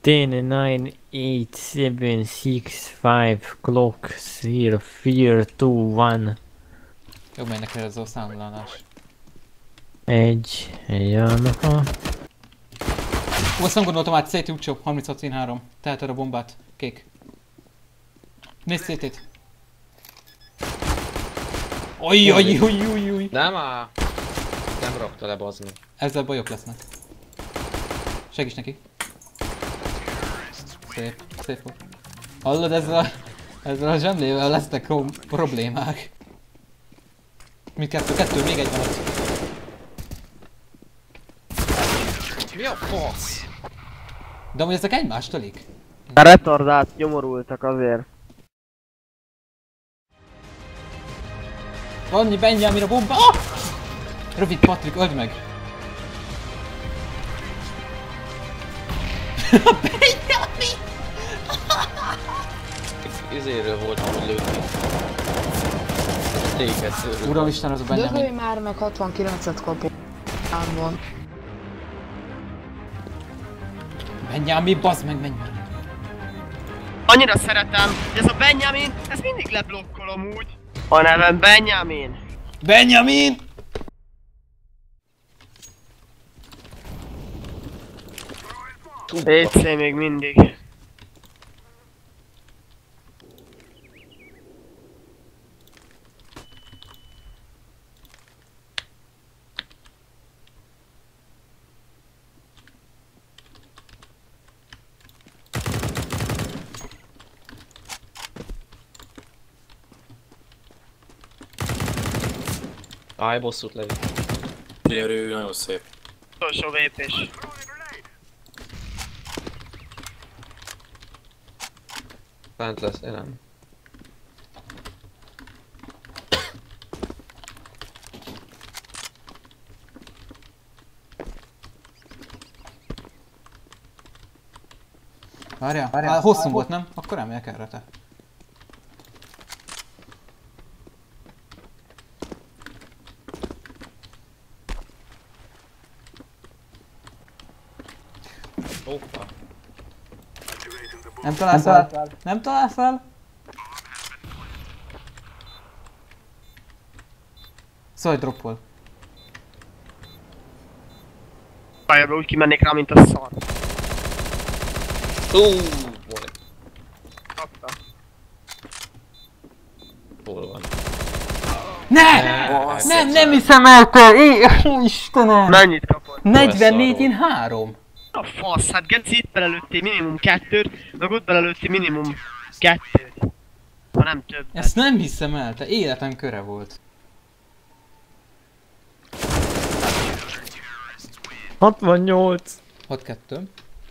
10, 9, 8, 7, 6, 5, clock, 0, 4, 2, 1. Jobb mennek el az a számlálás. Egy Yamaha. Ó, azt nem gondoltam át, CT úgycsó, 36 én 3. Teheted a bombát, kék. Nézd CT-t. Ojjjjjjjjjjjjjj. Nem áll! Nem rakta le, bazd meg. Ezzel bajok lesznek. Segíts neki. Szép, szép volt. Hallod, ezzel a zsemlével lesznek problémák. Mit kettő, még egy van ott. Mi a fasz? De amúgy ezek egymást ölik? A retardált nyomorultak azért. Annyi Benjamin a bomba! Ah! Rövid Patrik, öld meg! Benjamin! Izéről volt, hogy lőni. Téged szörül. Uramisten, az a Benjamin. Dögölj már meg 69-et kapok. Álmon. Benjamin, bazd meg, menj már! Annyira szeretem, hogy ez a Benjamin, ez mindig leblokkol amúgy. A nevem Benjamin. Benjamin! PC még mindig. Állj, bosszút levő. Gyerő, nagyon szép. Utolsó vépés. Fent lesz, én nem. Várjál, hosszú volt, nem? Akkor nem megyek erre te. Hoppa. Nem találsz el? Nem találsz el? Szóval droppol. Fire-ról úgy kimennék rá, mint a szar. Boy. Kapta. Hol van? Nem hiszem el te! Istenem! Mennyit kapott? 44 én 3. A fasz, hát Geci itt belelőttél minimum 2-t, meg ott belelőttél minimum 2-t. Ha nem több. Ezt nem hiszem el, te életem köre volt. 68. 6-2.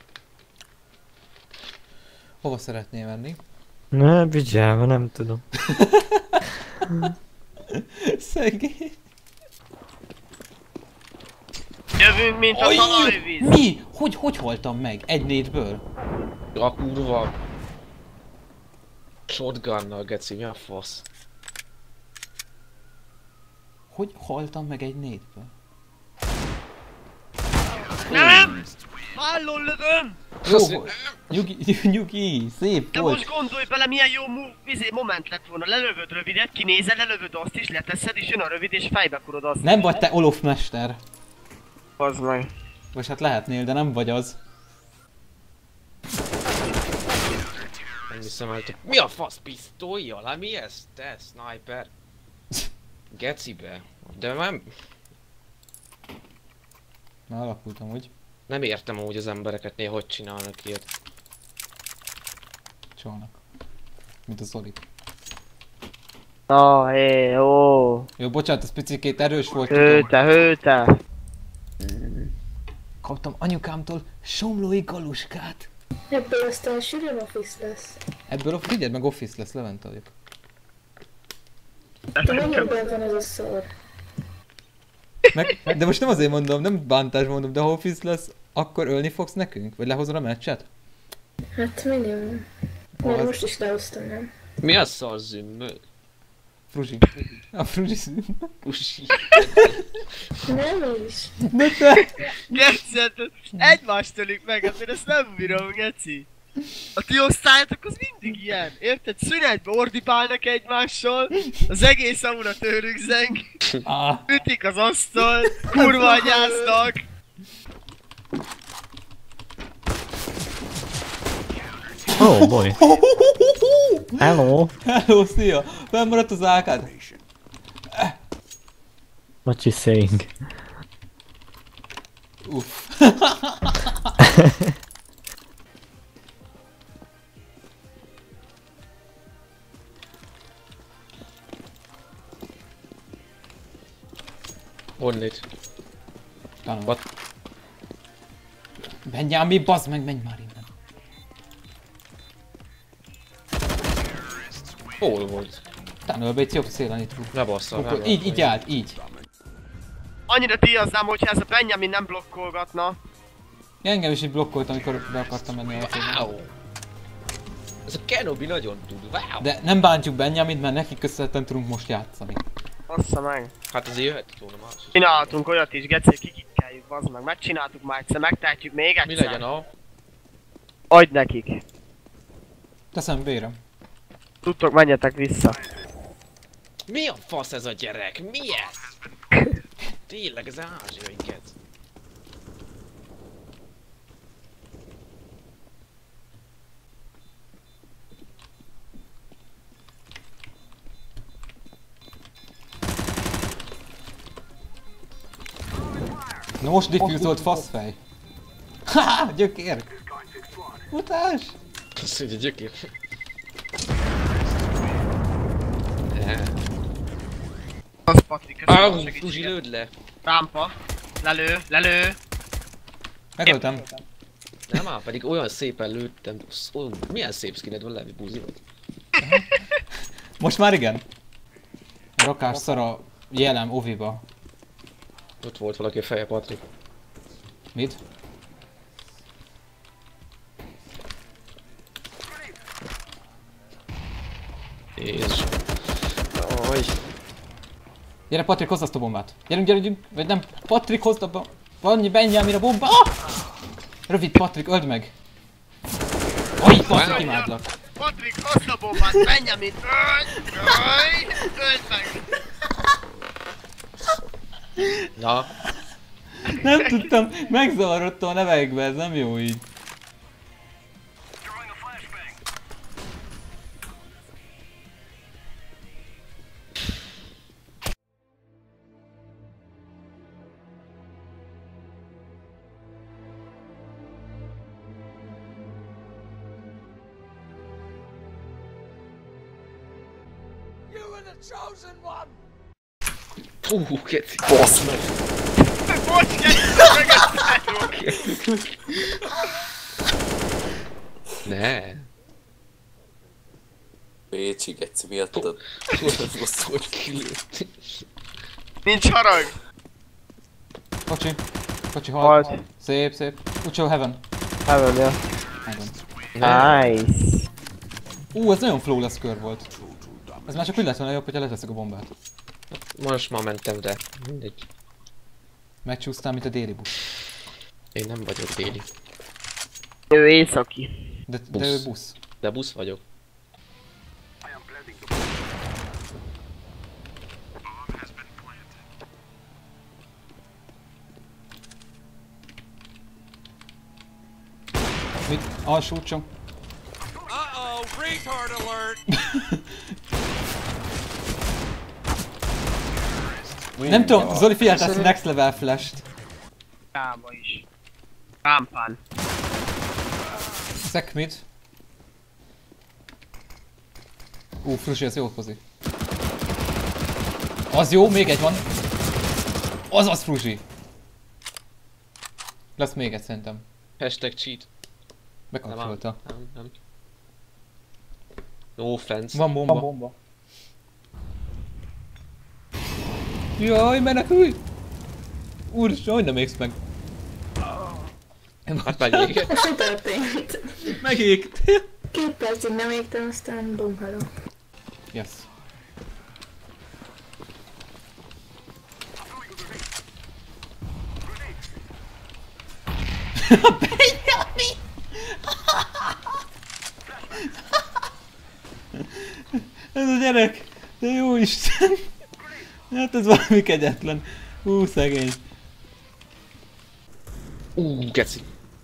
Hova szeretnél menni? Ne, bidzsába, nem tudom. Szegény. Jövünk, mint a talajvíz. Mi? Hogy haltam meg? Egy nétből? A kurva. Shotgunnal, geci, mi a fasz? Hogy haltam meg egy nétből? Nem! Vállon lövöm! Jó, nyugi, szép De volt. most gondolj bele, milyen jó moment lett volna. Lelövöd rövidet, kinézel, lelövöd azt is, leteszed, és jön a rövid, és fejbe kurod azt. Nem vagy te Olof mester. Az meg. Vagy hát lehetnél, de nem vagy az. Nem hiszem el, mi a fasz pisztolyjal? Hát mi ez? Te, sniper? Gecibe. De nem... Na, alakultam úgy. Nem értem úgy az embereket néha, hogy csinálnak ilyet. Csalnak. Mint a Zoli. Ó. Jó, bocsánat, ez picikét erős volt, tudom. Hőte. Kaptam anyukámtól somlói galuskát. Ebből aztán sűrűn office lesz. Ebből a figyeld meg office lesz, Levente vagyok. De mennyiben van ez a szar? De most nem azért mondom, nem bántás mondom, de ha office lesz, akkor ölni fogsz nekünk? Vagy lehozod a meccset? Hát minimum. Mert most is lehoztam, nem? Mi a szar zümmög? Fruzsi. A Fruzsi szűn. Pusi. Nem is. De te! Geci, hát egymást tölik meg, hát én ezt nem bírom, Geci. A ti osztályatok az mindig ilyen, érted? Szünetbe ordibálnak egymással, az egész amúra tőlük zeng, Ah, ütik az asztal, kurva anyáznak. Oh boy. Hello. hello, szia! Fennmaradt az ákád? What you saying? Uff. Onnit. Tanul. What? Benjámi, bazd meg, menj már innen. Hol volt? Tanul be, itt jobb szélen itt. Lebasszal, nem Így állt, így. Annyira díjaznám, hogyha ez a Benjamin nem blokkolgatna. Engem is így blokkolt, amikor be akartam menni a játékba. Wow! Ez a Kenobi nagyon tud, wow! De nem bántjuk Benjamint, mert neki köszönhetően tudunk most játszani. Bassza meg. Hát azért jöhetett volna más. Csinálhatunk olyat is, Geci, hogy kikikkeljük, bazd meg. Megcsináltuk már egyszer, megtehetjük még egyszer. Mi legyen a... Adj nekik. Teszem bérem. Tudtok, menjetek vissza. Mi a fasz ez a gyerek? Mi ez? Tényleg ez ázsiai gec. Na most diffúzolt faszfej. Haha, gyökér! Utás! Azt mondja, gyökér. Az Patrik, ez a Fuzi, segítséget. lőd le! Rámpa. Lelő. Megöltem. Nem már, pedig olyan szépen lőttem. Milyen szép skined van, Levi, búzi vagy. Most már igen. Rakás szara jelem oviba. Ott volt valaki a feje, Patrik. Mit? Jézus. Aj. Gyere Patrik, hozd azt a bombát. Gyerünk. Vagy nem, Patrik, hozd a Annyi Benjamin a bomba. Ah! Rövid Patrik, öld meg. Aj, Patrik, imádlak. Patrik, hozd a bombát, Benjamin, öld meg. Na. Nem tudtam, megzavarodtam a nevekbe, ez nem jó így. Keci. Basz meg. Bocs, Ne. Pécsi Geci miattad. Azt hogy kilőtt. nincs harag. Kocsi halt. Halt. Szép. Utcsó heaven. Heaven, ja. Heaven. Nice. Ez nagyon flawless kör volt. Ez már csak úgy lett volna jobb, hogyha leteszek a bombát. Most már mentem, de mindegy. Megcsúsztál, mint a déli busz. Én nem vagyok déli. Ő északi. De ő busz. De busz vagyok. Mit? Alsó csom. Uh-oh, retard alert! Nem tudom, Zoli figyeltesz next level flash-t. Rába is. Rámpán. Szek mid. Frusi, az jó pozi. Az jó, még egy van. Az Frusi. Lesz még egy szerintem. Hashtag cheat. Bekapcsolta. Nem. No offense. Van bomba. Jaj, menekülj! Úristen, hogy nem égsz meg? Hát megégett. Mi történt? Megégt! 2 percig nem égtem, aztán bumhaló. Yes. Ez a gyerek! De jó Isten! Hát ez valami kegyetlen. Szegény. Geci.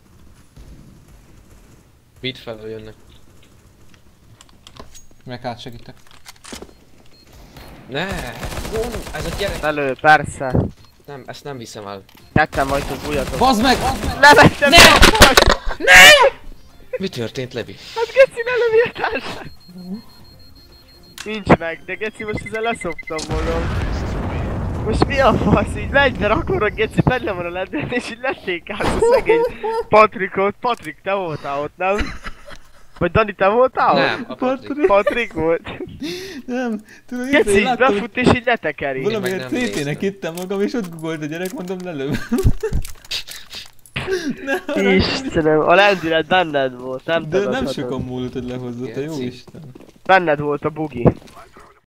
Mit felől jönnek? Meg átsegítek. Ne! Ez a gyerek! Elő, persze. Nem, ezt nem viszem el. Tettem majd a bújatot. Bazd meg! Levettem! Ne! Mi történt, Levi? Hát geci, ne lövi a társát! Nincs meg, de geci, most ezzel leszoptam magam. Most mi a fasz, így megy, mert akkor a geci benne van a ledben, és így lettékálsz a szegény Patrikot. Patrik, te voltál ott, nem? Vagy Dani, te voltál ott? Nem, a Patrik. Patrik volt. Nem, tudod, Geci, így láttam, befut és így letekeri. valamiért Én meg nem CT-nek néztem. hittem magam, és ott googolt a gyerek, mondom, lelöv. Istenem, a lendület benned volt, nem De nem tagadhatod. sokan múlott, hogy lehozott, a jó Geci. Isten. Benned volt a bugi.